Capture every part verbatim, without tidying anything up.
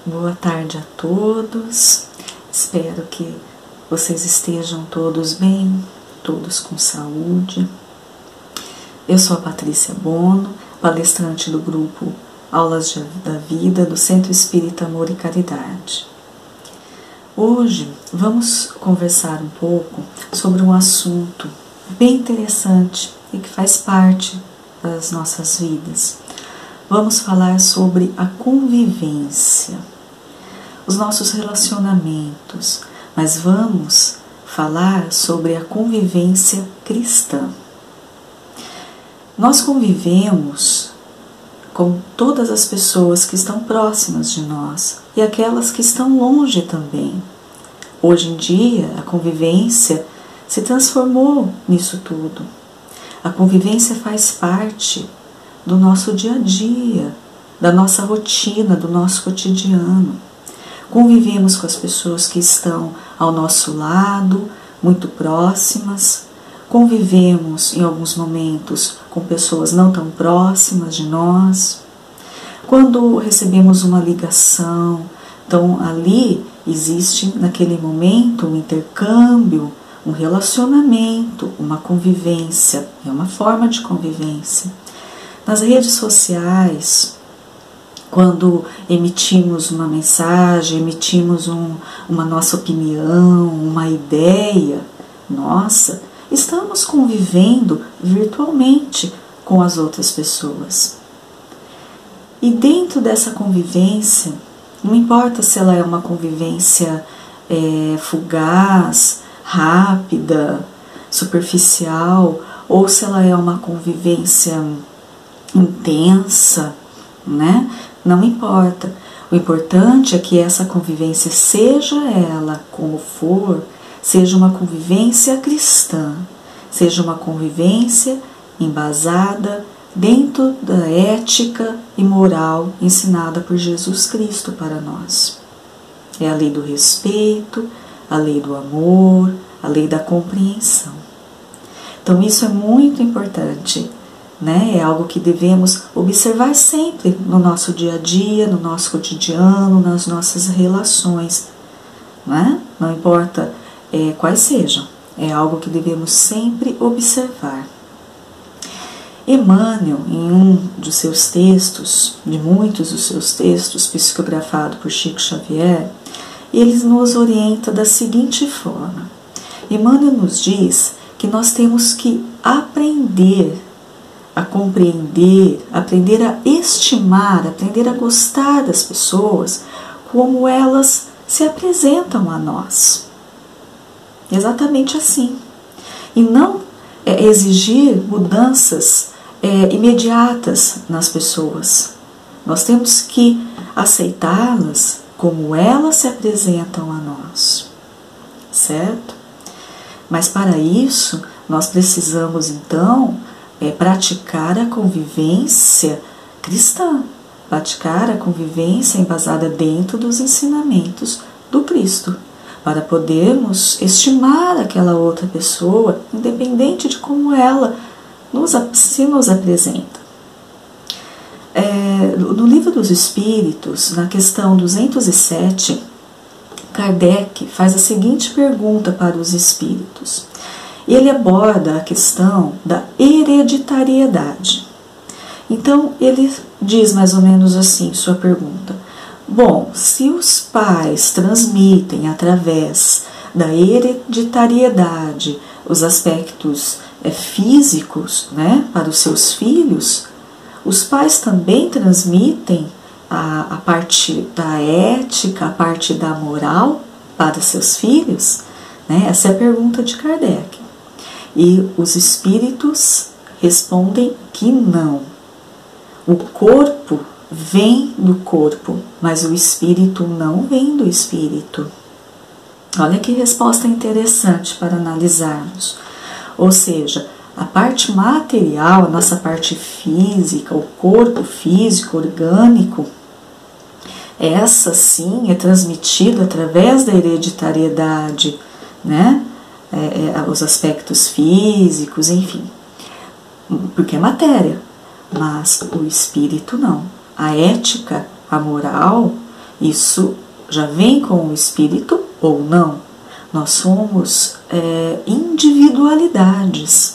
Boa tarde a todos, espero que vocês estejam todos bem, todos com saúde. Eu sou a Patrícia Bono, palestrante do grupo Aulas da Vida do Centro Espírita Amor e Caridade. Hoje vamos conversar um pouco sobre um assunto bem interessante e que faz parte das nossas vidas. Vamos falar sobre a convivência, os nossos relacionamentos, mas vamos falar sobre a convivência cristã. Nós convivemos com todas as pessoas que estão próximas de nós e aquelas que estão longe também. Hoje em dia, a convivência se transformou nisso tudo. A convivência faz parte do nosso dia a dia, da nossa rotina, do nosso cotidiano. Convivemos com as pessoas que estão ao nosso lado, muito próximas. Convivemos em alguns momentos com pessoas não tão próximas de nós. Quando recebemos uma ligação, então ali existe naquele momento um intercâmbio, um relacionamento, uma convivência, é uma forma de convivência. Nas redes sociais, quando emitimos uma mensagem, emitimos um, uma nossa opinião, uma ideia, nossa, estamos convivendo virtualmente com as outras pessoas. E dentro dessa convivência, não importa se ela é uma convivência é, fugaz, rápida, superficial, ou se ela é uma convivência intensa, né? Não importa. O importante é que essa convivência, seja ela como for, seja uma convivência cristã, seja uma convivência embasada dentro da ética e moral ensinada por Jesus Cristo para nós. É a lei do respeito, a lei do amor, a lei da compreensão. Então isso é muito importante. Né? É algo que devemos observar sempre no nosso dia a dia, no nosso cotidiano, nas nossas relações. Né? Não importa é, quais sejam, é algo que devemos sempre observar. Emmanuel, em um dos seus textos, de muitos dos seus textos, psicografado por Chico Xavier, ele nos orienta da seguinte forma. Emmanuel nos diz que nós temos que aprender a compreender, aprender a estimar, aprender a gostar das pessoas como elas se apresentam a nós. Exatamente assim. E não é, exigir mudanças é, imediatas nas pessoas. Nós temos que aceitá-las como elas se apresentam a nós. Certo? Mas para isso, nós precisamos então É praticar a convivência cristã, praticar a convivência embasada dentro dos ensinamentos do Cristo, para podermos estimar aquela outra pessoa, independente de como ela nos, se nos apresenta. É, no Livro dos Espíritos, na questão duzentos e sete, Kardec faz a seguinte pergunta para os espíritos. Ele aborda a questão da hereditariedade. Então, ele diz mais ou menos assim, sua pergunta. Bom, se os pais transmitem através da hereditariedade os aspectos é, físicos, né, para os seus filhos, os pais também transmitem a, a parte da ética, a parte da moral para seus filhos? Né? Essa é a pergunta de Kardec. E os espíritos respondem que não. O corpo vem do corpo, mas o espírito não vem do espírito. Olha que resposta interessante para analisarmos. Ou seja, a parte material, a nossa parte física, o corpo físico, orgânico, essa sim é transmitida através da hereditariedade, né? É, é, os aspectos físicos, enfim, porque é matéria, mas o espírito não. A ética, a moral, Isso já vem com o espírito ou não? Nós somos é, individualidades,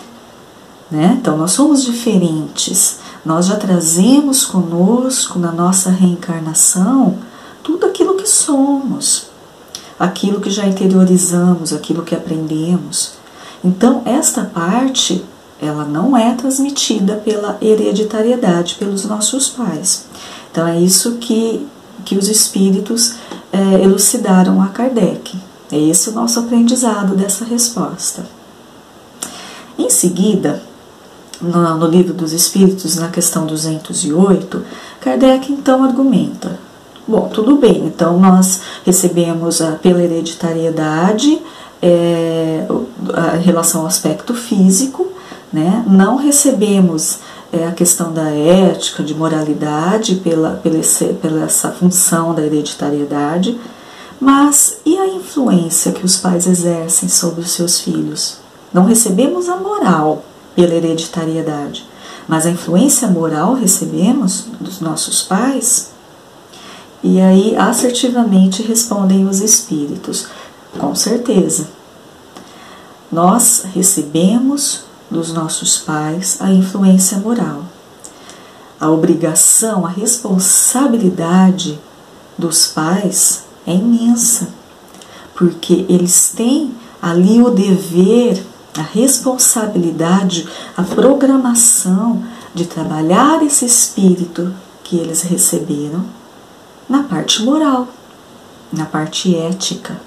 né? Então nós somos diferentes, nós já trazemos conosco na nossa reencarnação tudo aquilo que somos, aquilo que já interiorizamos, aquilo que aprendemos. Então esta parte, ela não é transmitida pela hereditariedade, pelos nossos pais. Então é isso que, que os espíritos é, elucidaram a Kardec. É esse o nosso aprendizado dessa resposta. Em seguida, no, no Livro dos Espíritos, na questão duzentos e oito, Kardec então argumenta: bom, tudo bem, então nós recebemos a, pela hereditariedade é, a, em relação ao aspecto físico, né? Não recebemos é, a questão da ética, de moralidade, pela, pela, esse, pela essa função da hereditariedade. Mas e a influência que os pais exercem sobre os seus filhos? Não recebemos a moral pela hereditariedade, mas a influência moral recebemos dos nossos pais? E aí assertivamente respondem os espíritos: com certeza. Nós recebemos dos nossos pais a influência moral. A obrigação, a responsabilidade dos pais é imensa, porque eles têm ali o dever, a responsabilidade, a programação de trabalhar esse espírito que eles receberam na parte moral, na parte ética.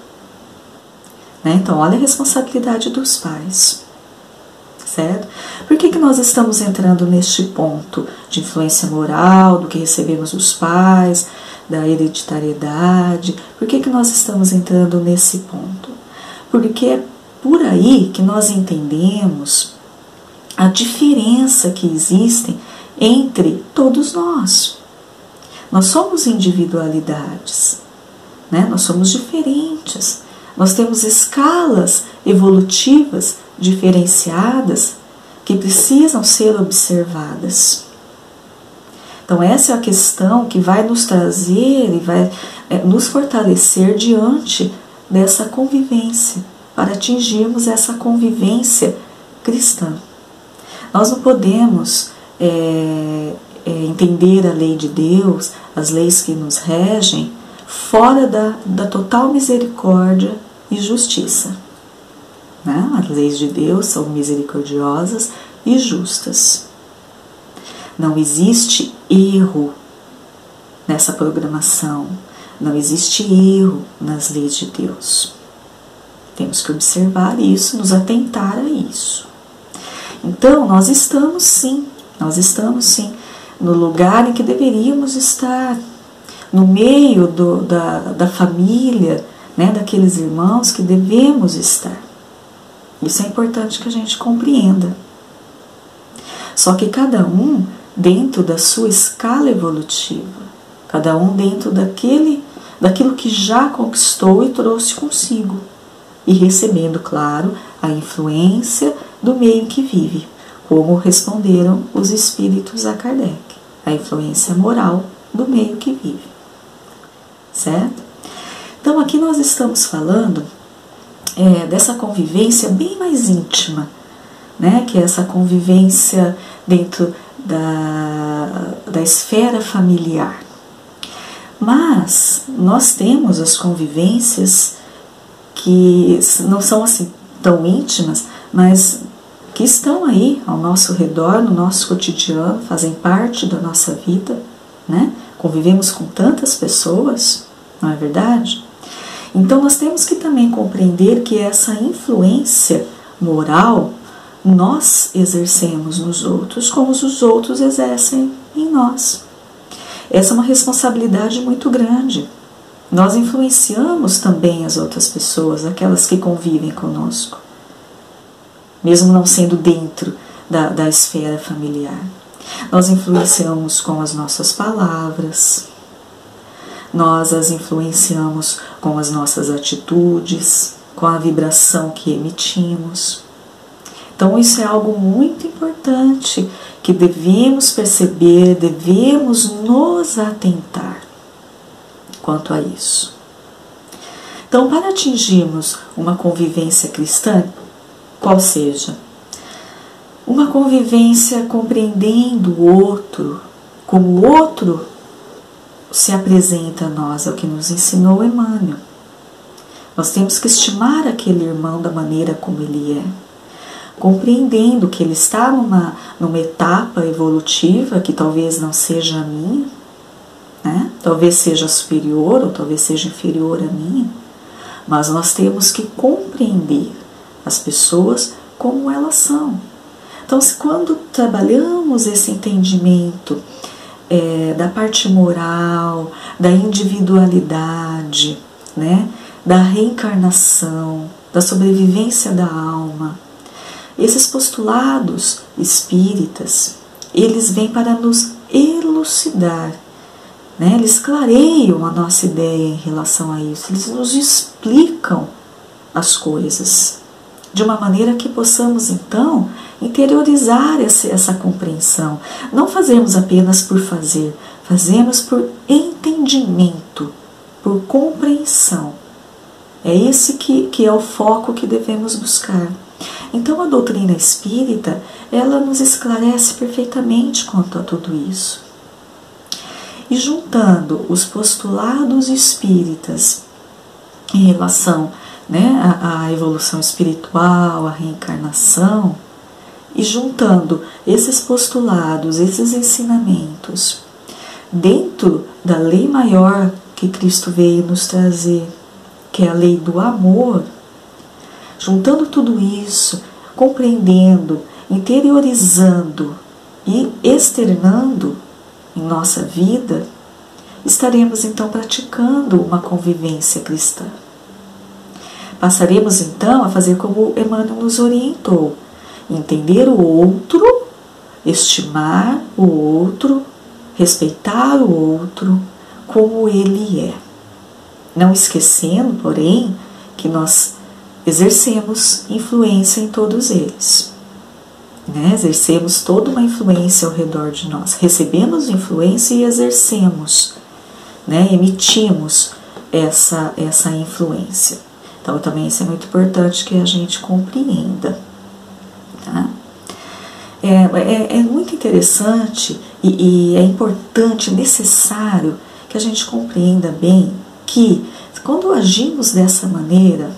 Né? Então, olha a responsabilidade dos pais, certo? Por que que nós estamos entrando neste ponto de influência moral, do que recebemos dos pais, da hereditariedade? Por que que nós estamos entrando nesse ponto? Porque é por aí que nós entendemos a diferença que existe entre todos nós. Nós somos individualidades, né? Nós somos diferentes, nós temos escalas evolutivas diferenciadas que precisam ser observadas. Então essa é a questão que vai nos trazer e vai é, nos fortalecer diante dessa convivência, para atingirmos essa convivência cristã. Nós não podemos é, é, entender a lei de Deus, as leis que nos regem, fora da, da total misericórdia e justiça. Né? As leis de Deus são misericordiosas e justas. Não existe erro nessa programação, não existe erro nas leis de Deus. Temos que observar isso, nos atentar a isso. Então, nós estamos sim, nós estamos sim no lugar em que deveríamos estar, no meio do, da, da família, né, daqueles irmãos que devemos estar. Isso é importante que a gente compreenda. Só que cada um dentro da sua escala evolutiva, cada um dentro daquele, daquilo que já conquistou e trouxe consigo, e recebendo, claro, a influência do meio que vive, como responderam os espíritos a Kardec, a influência moral do meio que vive. Certo? Então aqui nós estamos falando é, dessa convivência bem mais íntima, né? Que é essa convivência dentro da, da esfera familiar. Mas nós temos as convivências que não são assim tão íntimas, mas que estão aí ao nosso redor, no nosso cotidiano, fazem parte da nossa vida, né? Convivemos com tantas pessoas, não é verdade? Então nós temos que também compreender que essa influência moral nós exercemos nos outros, como os outros exercem em nós. Essa é uma responsabilidade muito grande. Nós influenciamos também as outras pessoas, aquelas que convivem conosco, mesmo não sendo dentro da, da esfera familiar. Nós influenciamos com as nossas palavras, nós as influenciamos com as nossas atitudes, com a vibração que emitimos. Então isso é algo muito importante que devemos perceber, devemos nos atentar. quanto a isso. Então, para atingirmos uma convivência cristã, qual seja? Uma convivência compreendendo o outro, como o outro se apresenta a nós, é o que nos ensinou Emmanuel. Nós temos que estimar aquele irmão da maneira como ele é, compreendendo que ele está numa, numa etapa evolutiva que talvez não seja a minha, né? Talvez seja superior ou talvez seja inferior à minha, mas nós temos que compreender as pessoas como elas são. Então, se quando trabalhamos esse entendimento é, da parte moral, da individualidade, né, da reencarnação, da sobrevivência da alma, esses postulados espíritas, eles vêm para nos elucidar, né? Eles clareiam a nossa ideia em relação a isso, eles nos explicam as coisas, de uma maneira que possamos, então, interiorizar essa, essa compreensão. Não fazemos apenas por fazer, fazemos por entendimento, por compreensão. É esse que, que é o foco que devemos buscar. Então, a doutrina espírita, ela nos esclarece perfeitamente quanto a tudo isso. E juntando os postulados espíritas em relação, né, à, à evolução espiritual, à reencarnação, e juntando esses postulados, esses ensinamentos, dentro da lei maior que Cristo veio nos trazer, que é a lei do amor, juntando tudo isso, compreendendo, interiorizando e externando em nossa vida, estaremos então praticando uma convivência cristã. Passaremos então a fazer como Emmanuel nos orientou, entender o outro, estimar o outro, respeitar o outro como ele é. Não esquecendo, porém, que nós exercemos influência em todos eles. Né? Exercemos toda uma influência ao redor de nós. Recebemos influência e exercemos, né? Emitimos essa, essa influência. Então, também isso é muito importante que a gente compreenda. Tá? É, é, é muito interessante e, e é importante, necessário que a gente compreenda bem que quando agimos dessa maneira,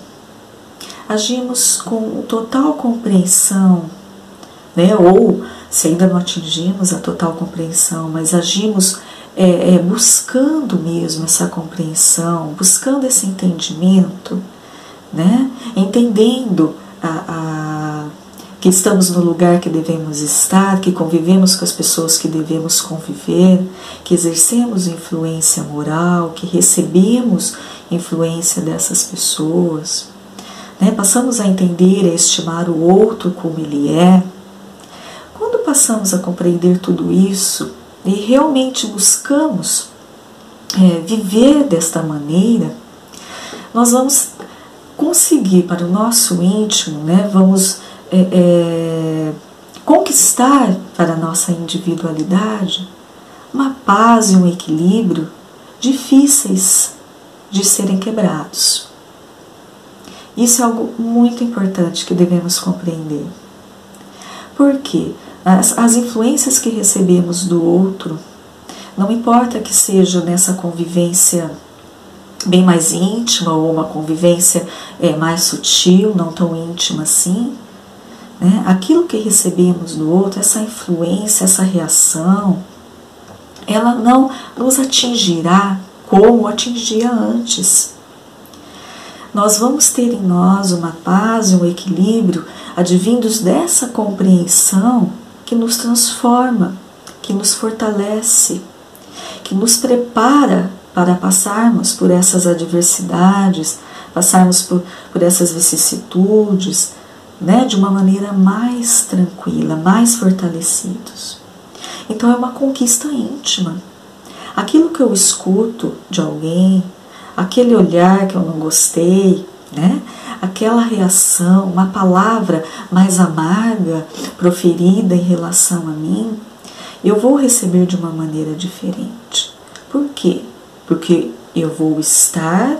agimos com total compreensão, né? Ou se ainda não atingimos a total compreensão, mas agimos é, é, buscando mesmo essa compreensão, buscando esse entendimento, né? Entendendo a, a, que estamos no lugar que devemos estar, que convivemos com as pessoas que devemos conviver, que exercemos influência moral, que recebemos influência dessas pessoas, né? Passamos a entender, a estimar o outro como ele é. Quando passamos a compreender tudo isso e realmente buscamos é, viver desta maneira, nós vamos conseguir para o nosso íntimo, né? Vamos é, é, conquistar para a nossa individualidade uma paz e um equilíbrio difíceis de serem quebrados. Isso é algo muito importante que devemos compreender. Porque as, as influências que recebemos do outro, não importa que seja nessa convivência bem mais íntima ou uma convivência é, mais sutil, não tão íntima assim, né? Aquilo que recebemos do outro, essa influência, essa reação, ela não nos atingirá como atingia antes. Nós vamos ter em nós uma paz e um equilíbrio advindos dessa compreensão que nos transforma, que nos fortalece, que nos prepara para passarmos por essas adversidades, passarmos por, por essas vicissitudes, né, de uma maneira mais tranquila, mais fortalecidos. Então é uma conquista íntima. Aquilo que eu escuto de alguém, aquele olhar que eu não gostei, né? Aquela reação, uma palavra mais amarga proferida em relação a mim, eu vou receber de uma maneira diferente. Por quê? Porque Eu vou estar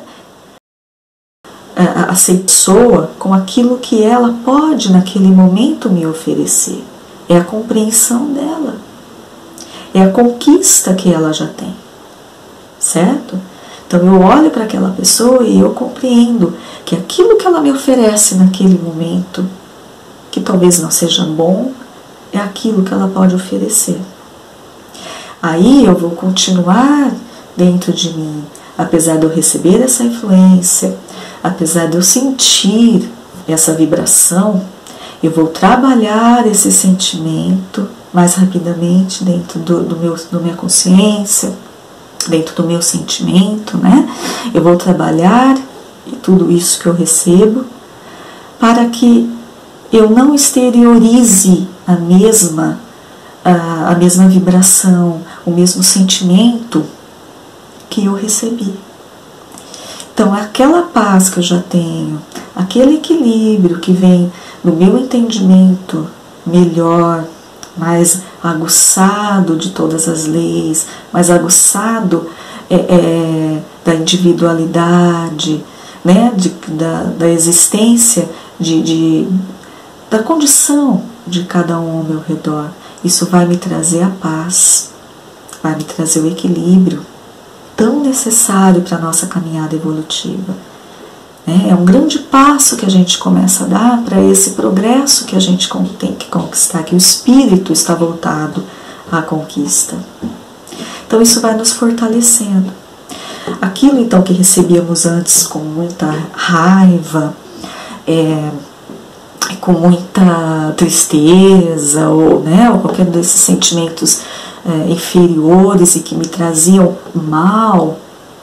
a, a pessoa com aquilo que ela pode naquele momento me oferecer. É a compreensão dela. É a conquista que ela já tem. Certo? Então eu olho para aquela pessoa e eu compreendo que aquilo que ela me oferece naquele momento, que talvez não seja bom, é aquilo que ela pode oferecer. Aí eu vou continuar dentro de mim, apesar de eu receber essa influência, apesar de eu sentir essa vibração, eu vou trabalhar esse sentimento mais rapidamente dentro do, do meu, da minha consciência, dentro do meu sentimento, né? Eu vou trabalhar tudo isso que eu recebo para que eu não exteriorize a mesma, a, a mesma vibração, o mesmo sentimento que eu recebi. Então, aquela paz que eu já tenho, aquele equilíbrio que vem no meu entendimento melhor, mais aguçado de todas as leis, mais aguçado é, é, da individualidade, né, de, da, da existência, de, de, da condição de cada um ao meu redor. Isso vai me trazer a paz, vai me trazer o equilíbrio tão necessário para a nossa caminhada evolutiva. É um grande passo que a gente começa a dar para esse progresso que a gente tem que conquistar, que o espírito está voltado à conquista. Então isso vai nos fortalecendo. Aquilo então que recebíamos antes com muita raiva, é, com muita tristeza, ou, né, ou qualquer desses sentimentos é, inferiores e que me traziam mal,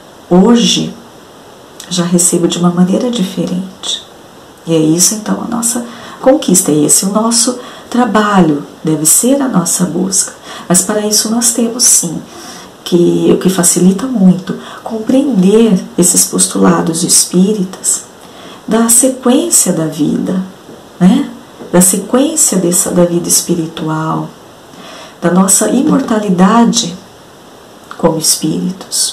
hoje já recebo de uma maneira diferente. E é isso então a nossa conquista, é esse o nosso trabalho, deve ser a nossa busca. Mas para isso nós temos sim, que, o que facilita muito, compreender esses postulados espíritas da sequência da vida, né? Da sequência dessa, da vida espiritual, da nossa imortalidade como espíritos.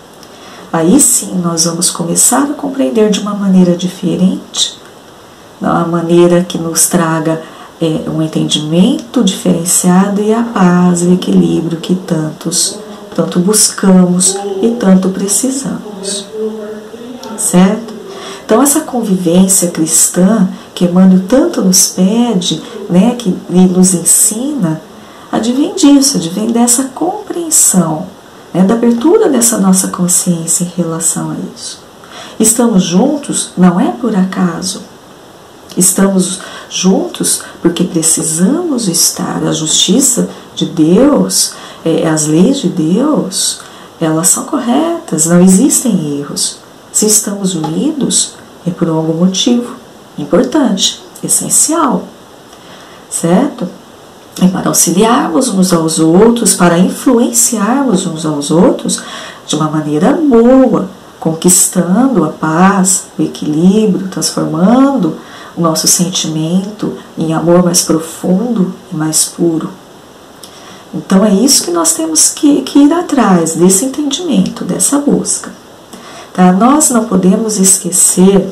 Aí sim nós vamos começar a compreender de uma maneira diferente, uma maneira que nos traga é, um entendimento diferenciado e a paz e o equilíbrio que tantos, tanto buscamos e tanto precisamos. Certo? Então essa convivência cristã que Emmanuel tanto nos pede, né, que nos ensina, advém disso, advém dessa compreensão, né, da abertura dessa nossa consciência em relação a isso. Estamos juntos não é por acaso. Estamos juntos porque precisamos estar. A justiça de Deus, é, as leis de Deus, elas são corretas, não existem erros. Se estamos unidos, é por algum motivo importante, essencial, certo? É para auxiliarmos uns aos outros, para influenciarmos uns aos outros de uma maneira boa, conquistando a paz, o equilíbrio, transformando o nosso sentimento em amor mais profundo e mais puro. Então é isso que nós temos que, que ir atrás, desse entendimento, dessa busca. Tá? Nós não podemos esquecer,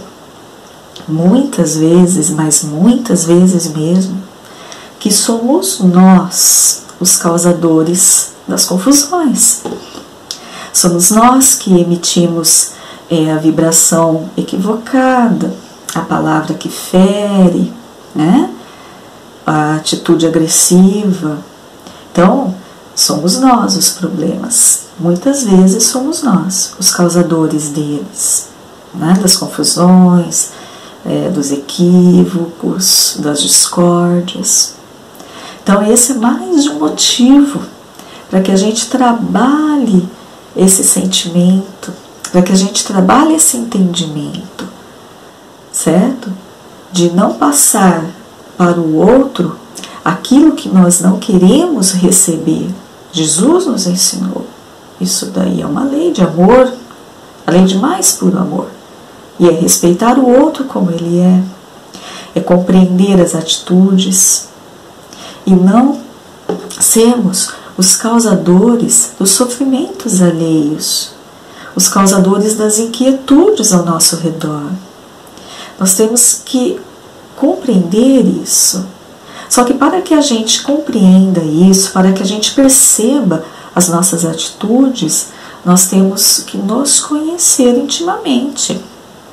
muitas vezes, mas muitas vezes mesmo, que somos nós os causadores das confusões. Somos nós que emitimos é, a vibração equivocada, a palavra que fere, né? A atitude agressiva. Então, somos nós os problemas. Muitas vezes somos nós os causadores deles, né? Das confusões, é, dos equívocos, das discórdias. Então esse é mais um motivo para que a gente trabalhe esse sentimento, para que a gente trabalhe esse entendimento, certo? De não passar para o outro aquilo que nós não queremos receber. Jesus nos ensinou. Isso daí é uma lei de amor, a lei de mais puro amor. E é respeitar o outro como ele é, é compreender as atitudes e não sermos os causadores dos sofrimentos alheios. os causadores das inquietudes ao nosso redor. Nós temos que compreender isso. Só que para que a gente compreenda isso, para que a gente perceba as nossas atitudes, nós temos que nos conhecer intimamente.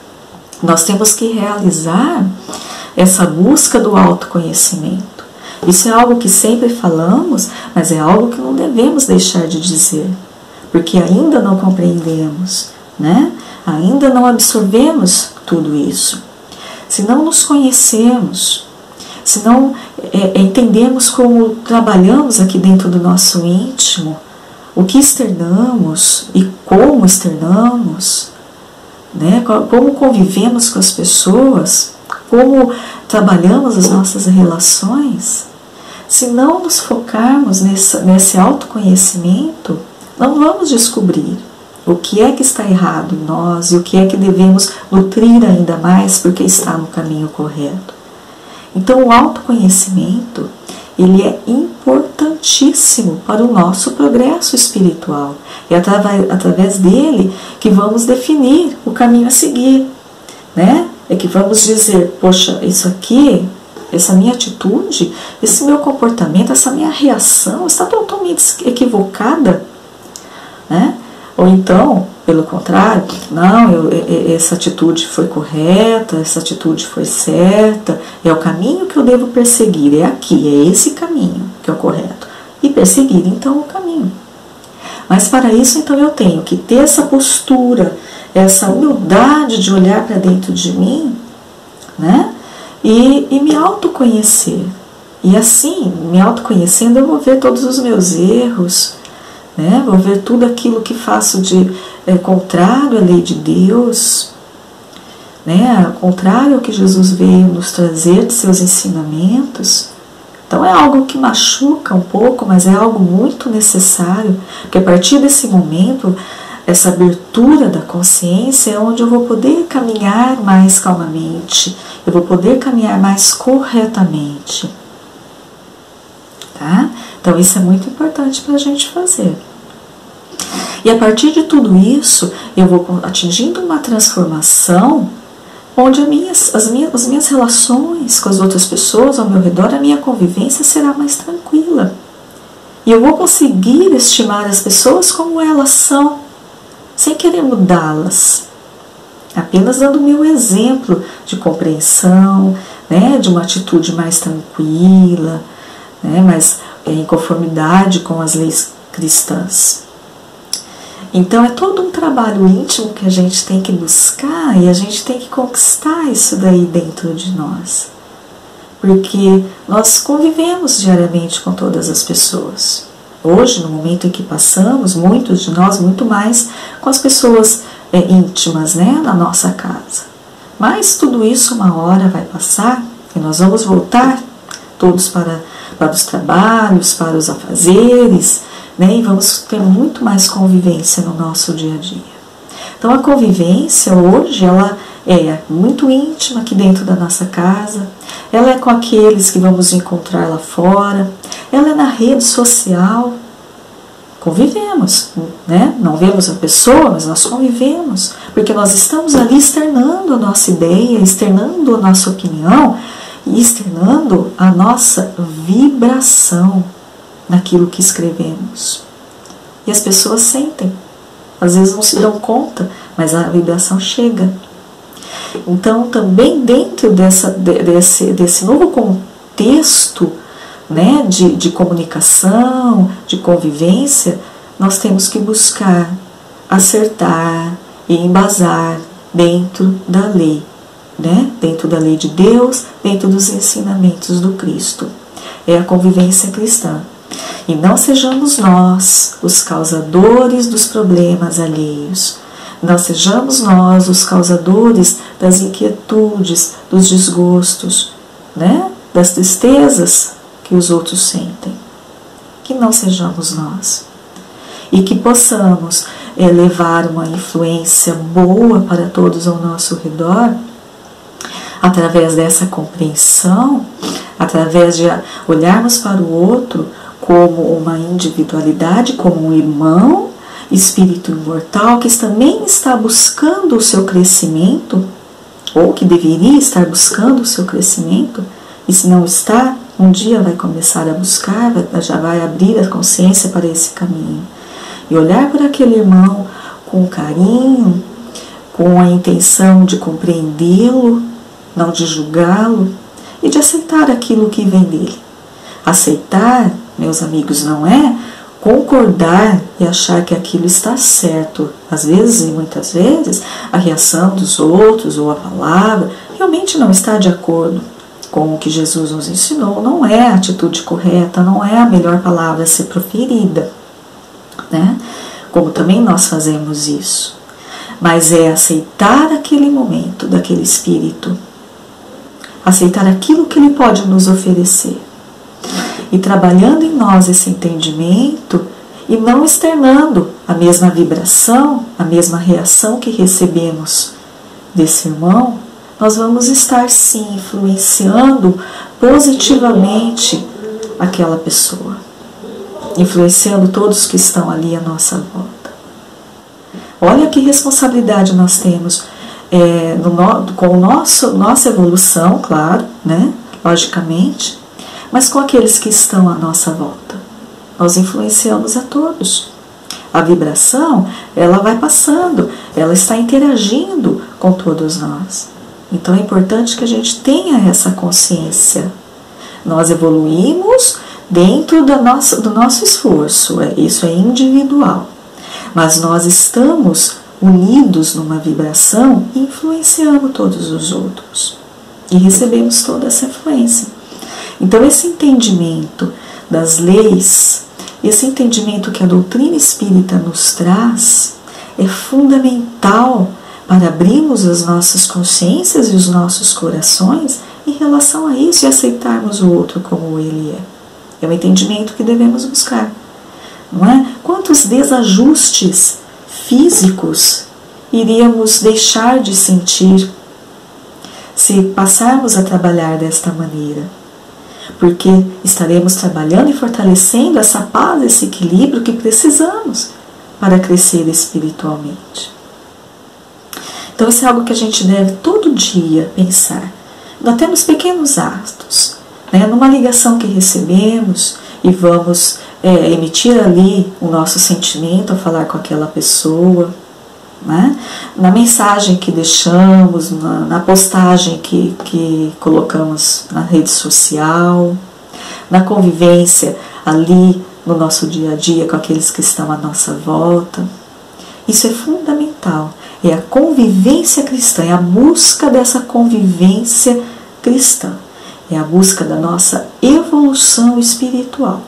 Nós temos que realizar essa busca do autoconhecimento. Isso é algo que sempre falamos, mas é algo que não devemos deixar de dizer, porque ainda não compreendemos, né? Ainda não absorvemos tudo isso. Se não nos conhecemos, se não é, entendemos como trabalhamos aqui dentro do nosso íntimo, o que externamos e como externamos, né? Como convivemos com as pessoas, como trabalhamos as nossas relações, se não nos focarmos nesse, nesse autoconhecimento, não vamos descobrir o que é que está errado em nós e o que é que devemos nutrir ainda mais porque está no caminho correto. Então o autoconhecimento, ele é importantíssimo para o nosso progresso espiritual. É através, através dele que vamos definir o caminho a seguir, né? É que vamos dizer, poxa, isso aqui, essa minha atitude, esse meu comportamento, essa minha reação está totalmente equivocada, né? Ou então, pelo contrário, não, eu, essa atitude foi correta, essa atitude foi certa, é o caminho que eu devo perseguir, é aqui, é esse caminho que é o correto. E perseguir, então, o caminho. Mas para isso, então, eu tenho que ter essa postura, essa humildade de olhar para dentro de mim, né? E, e me autoconhecer. E assim, me autoconhecendo, eu vou ver todos os meus erros, né? Vou ver tudo aquilo que faço de é, contrário à lei de Deus, né? Contrário ao que Jesus veio nos trazer de seus ensinamentos. Então é algo que machuca um pouco, mas é algo muito necessário, porque a partir desse momento, essa abertura da consciência é onde eu vou poder caminhar mais calmamente, eu vou poder caminhar mais corretamente. Tá? Então isso é muito importante para a gente fazer. E a partir de tudo isso, eu vou atingindo uma transformação onde as minhas, as, minhas, as minhas relações com as outras pessoas ao meu redor, a minha convivência será mais tranquila. E eu vou conseguir estimar as pessoas como elas são, sem querer mudá-las, apenas dando o meu exemplo de compreensão, né, de uma atitude mais tranquila, né, mas em conformidade com as leis cristãs. Então é todo um trabalho íntimo que a gente tem que buscar e a gente tem que conquistar isso daí dentro de nós. Porque nós convivemos diariamente com todas as pessoas. Hoje, no momento em que passamos, muitos de nós, muito mais com as pessoas é, íntimas, né, na nossa casa. Mas tudo isso uma hora vai passar e nós vamos voltar todos para, para os trabalhos, para os afazeres, né, e vamos ter muito mais convivência no nosso dia a dia. Então a convivência hoje, ela é muito íntima aqui dentro da nossa casa, ela é com aqueles que vamos encontrar lá fora, ela é na rede social, convivemos, né? Não vemos a pessoa, mas nós convivemos, porque nós estamos ali externando a nossa ideia, externando a nossa opinião e externando a nossa vibração naquilo que escrevemos. E as pessoas sentem, às vezes não se dão conta, mas a vibração chega. Então, também dentro dessa, desse, desse novo contexto, né, de, de comunicação, de convivência, nós temos que buscar acertar e embasar dentro da lei, né, dentro da lei de Deus, dentro dos ensinamentos do Cristo. É a convivência cristã. E não sejamos nós os causadores dos problemas alheios. Não sejamos nós os causadores das inquietudes, dos desgostos, né? Das tristezas que os outros sentem. Que não sejamos nós. E que possamos é, levar uma influência boa para todos ao nosso redor, através dessa compreensão, através de olharmos para o outro como uma individualidade, como um irmão, espírito imortal que também está buscando o seu crescimento, ou que deveria estar buscando o seu crescimento, e se não está, um dia vai começar a buscar, já vai abrir a consciência para esse caminho. E olhar para aquele irmão com carinho, com a intenção de compreendê-lo, não de julgá-lo, e de aceitar aquilo que vem dele. Aceitar, meus amigos, não é concordar e achar que aquilo está certo. Às vezes, e muitas vezes, a reação dos outros ou a palavra realmente não está de acordo com o que Jesus nos ensinou. Não é a atitude correta, não é a melhor palavra a ser proferida, né? Como também nós fazemos isso. Mas é aceitar aquele momento daquele espírito, aceitar aquilo que ele pode nos oferecer. E trabalhando em nós esse entendimento e não externando a mesma vibração, a mesma reação que recebemos desse irmão, nós vamos estar sim influenciando positivamente aquela pessoa, influenciando todos que estão ali à nossa volta. Olha que responsabilidade nós temos é, no, com o nosso, nossa evolução, claro, né, logicamente, mas com aqueles que estão à nossa volta. Nós influenciamos a todos. A vibração, ela vai passando, ela está interagindo com todos nós. Então é importante que a gente tenha essa consciência. Nós evoluímos dentro da nossa, do nosso esforço, isso é individual. Mas nós estamos unidos numa vibração e influenciamos todos os outros. E recebemos toda essa influência. Então esse entendimento das leis, esse entendimento que a doutrina espírita nos traz, é fundamental para abrirmos as nossas consciências e os nossos corações em relação a isso e aceitarmos o outro como ele é. É um entendimento que devemos buscar, não é? Quantos desajustes físicos iríamos deixar de sentir se passarmos a trabalhar desta maneira? Porque estaremos trabalhando e fortalecendo essa paz, esse equilíbrio que precisamos para crescer espiritualmente. Então isso é algo que a gente deve todo dia pensar. Nós temos pequenos atos, né? Numa ligação que recebemos e vamos é, emitir ali o nosso sentimento ao falar com aquela pessoa, né? Na mensagem que deixamos, na, na postagem que, que colocamos na rede social, na convivência ali no nosso dia a dia com aqueles que estão à nossa volta. Isso é fundamental, é a convivência cristã, é a busca dessa convivência cristã, é a busca da nossa evolução espiritual,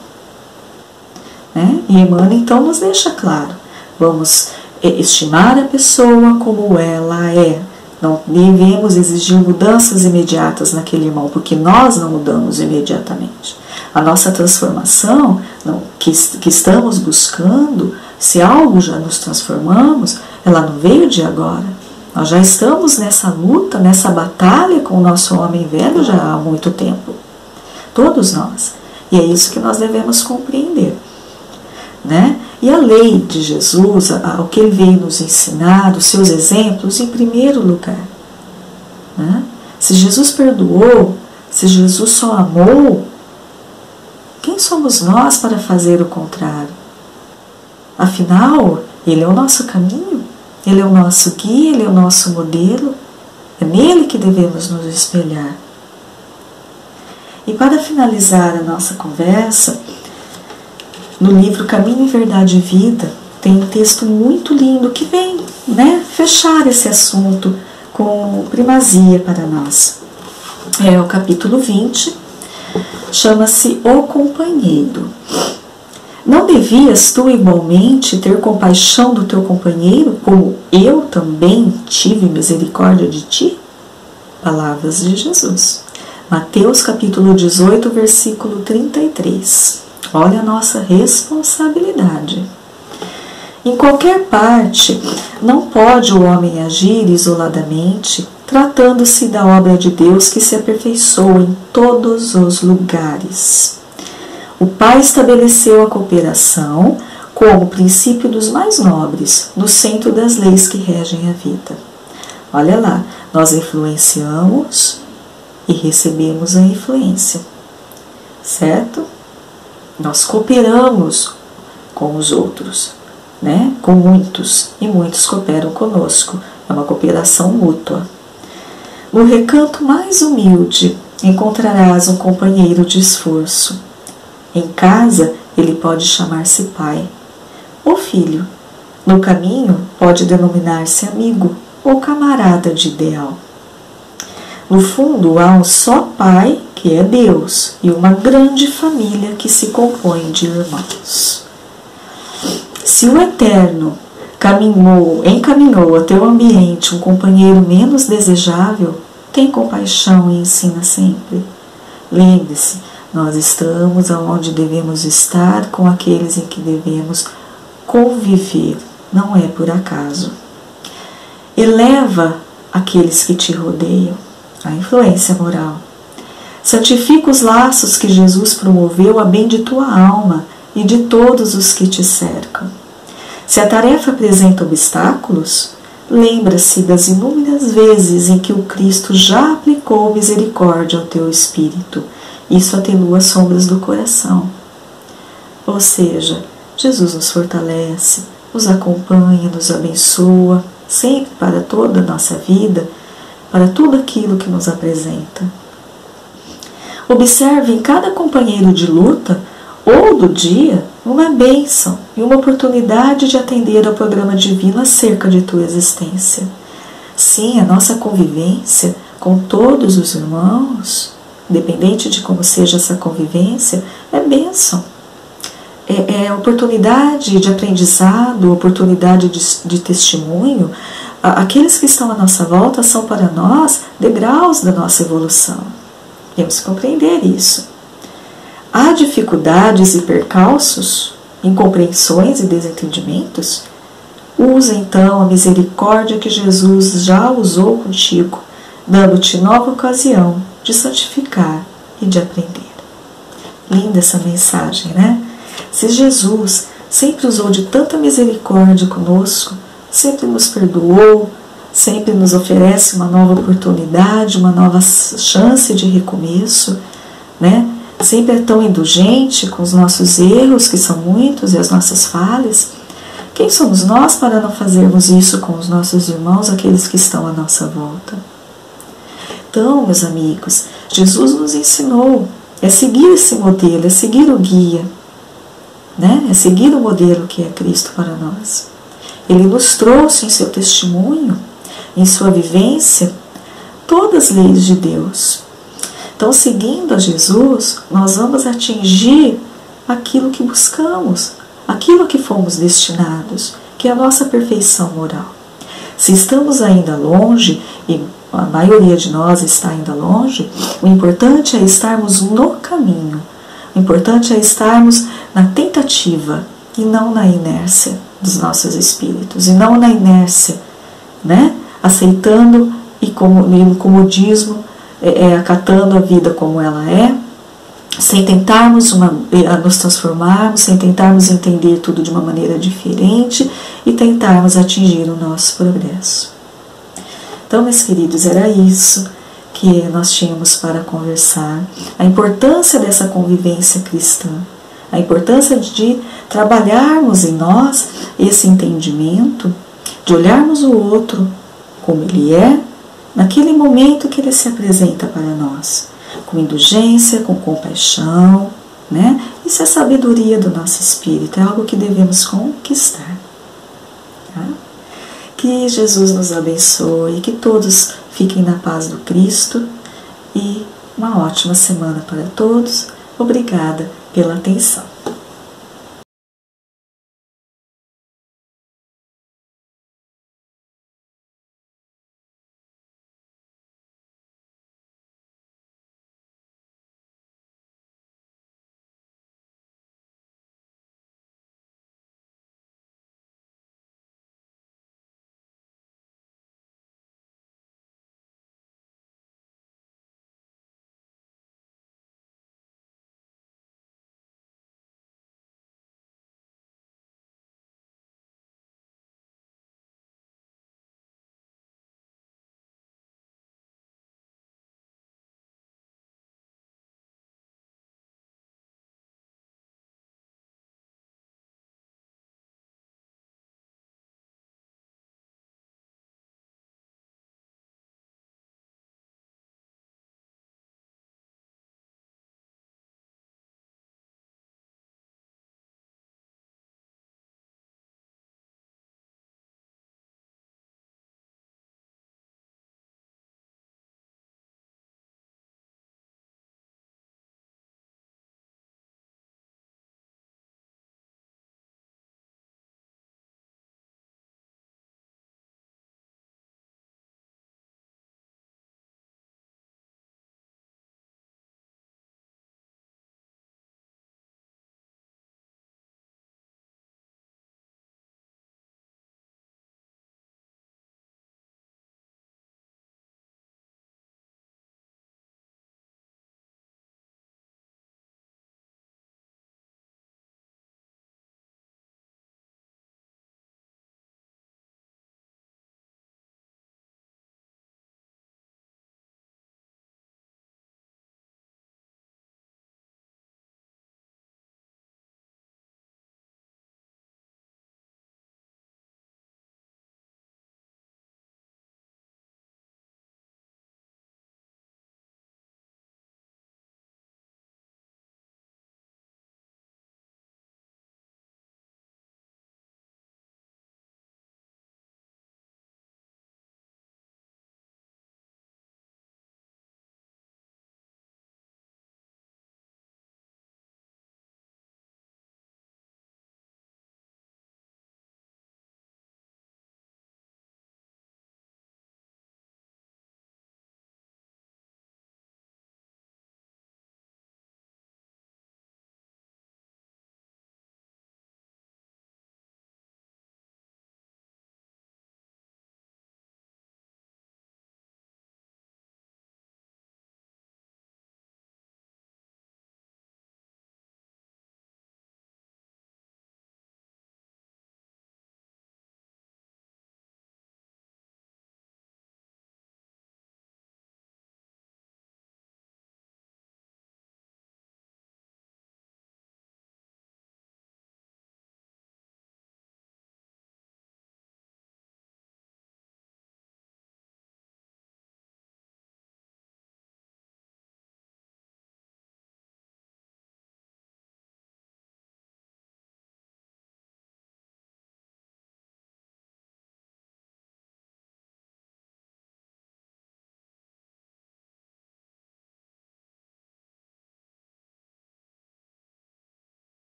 né? E Emmanuel então nos deixa claro, vamos estimar a pessoa como ela é. Não devemos exigir mudanças imediatas naquele irmão, porque nós não mudamos imediatamente. A nossa transformação não, que, que estamos buscando, se algo já nos transformamos, ela não veio de agora. Nós já estamos nessa luta, nessa batalha com o nosso homem velho já há muito tempo. Todos nós. E é isso que nós devemos compreender, né? E a lei de Jesus, o que ele veio nos ensinar, os seus exemplos, em primeiro lugar, né? Se Jesus perdoou, se Jesus só amou, quem somos nós para fazer o contrário? Afinal, ele é o nosso caminho, ele é o nosso guia, ele é o nosso modelo, é nele que devemos nos espelhar. E para finalizar a nossa conversa, no livro Caminho, Verdade e Vida, tem um texto muito lindo que vem, né, fechar esse assunto com primazia para nós. É o capítulo vinte, chama-se O Companheiro. Não devias tu igualmente ter compaixão do teu companheiro, como eu também tive misericórdia de ti? Palavras de Jesus. Mateus capítulo dezoito, versículo trinta e três. Olha a nossa responsabilidade. Em qualquer parte, não pode o homem agir isoladamente, tratando-se da obra de Deus que se aperfeiçoa em todos os lugares. O Pai estabeleceu a cooperação como princípio dos mais nobres, no centro das leis que regem a vida. Olha lá, nós influenciamos e recebemos a influência, certo? Nós cooperamos com os outros, né? Com muitos, e muitos cooperam conosco. É uma cooperação mútua. No recanto mais humilde encontrarás um companheiro de esforço. Em casa ele pode chamar-se pai ou filho. No caminho pode denominar-se amigo ou camarada de ideal. No fundo, há um só Pai, que é Deus, e uma grande família que se compõe de irmãos. Se o Eterno caminhou, encaminhou a teu ambiente um companheiro menos desejável, tem compaixão e ensina sempre. Lembre-se, nós estamos aonde devemos estar com aqueles em que devemos conviver, não é por acaso. Eleva aqueles que te rodeiam, a influência moral. Santifica os laços que Jesus promoveu a bem de tua alma e de todos os que te cercam. Se a tarefa apresenta obstáculos, lembra-se das inúmeras vezes em que o Cristo já aplicou misericórdia ao teu espírito. Isso atenua as sombras do coração. Ou seja, Jesus nos fortalece, nos acompanha, nos abençoa, sempre para toda a nossa vida, para tudo aquilo que nos apresenta. Observe em cada companheiro de luta ou do dia uma bênção e uma oportunidade de atender ao programa divino acerca de tua existência. Sim, a nossa convivência com todos os irmãos, independente de como seja essa convivência, é bênção. É, é oportunidade de aprendizado, oportunidade de, de testemunho. Aqueles que estão à nossa volta são para nós degraus da nossa evolução. Temos que compreender isso. Há dificuldades e percalços, incompreensões e desentendimentos? Usa então a misericórdia que Jesus já usou contigo, dando-te nova ocasião de santificar e de aprender. Linda essa mensagem, né? Se Jesus sempre usou de tanta misericórdia conosco, sempre nos perdoou, sempre nos oferece uma nova oportunidade, uma nova chance de recomeço, né? Sempre é tão indulgente com os nossos erros, que são muitos, e as nossas falhas. Quem somos nós para não fazermos isso com os nossos irmãos, aqueles que estão à nossa volta? Então, meus amigos, Jesus nos ensinou, é seguir esse modelo, é seguir o guia, né? É seguir o modelo que é Cristo para nós. Ele nos trouxe em seu testemunho, em sua vivência, todas as leis de Deus. Então, seguindo a Jesus, nós vamos atingir aquilo que buscamos, aquilo que fomos destinados, que é a nossa perfeição moral. Se estamos ainda longe, e a maioria de nós está ainda longe, o importante é estarmos no caminho. O importante é estarmos na tentativa e não na inércia dos nossos espíritos, e não na inércia, né? Aceitando e como no comodismo, é, é, acatando a vida como ela é, sem tentarmos uma, a nos transformarmos, sem tentarmos entender tudo de uma maneira diferente e tentarmos atingir o nosso progresso. Então, meus queridos, era isso que nós tínhamos para conversar. A importância dessa convivência cristã, a importância de trabalharmos em nós esse entendimento, de olharmos o outro como ele é, naquele momento que ele se apresenta para nós, com indulgência, com compaixão, né? Isso é sabedoria do nosso espírito, é algo que devemos conquistar. Tá? Que Jesus nos abençoe, que todos fiquem na paz do Cristo e uma ótima semana para todos. Obrigada pela atenção.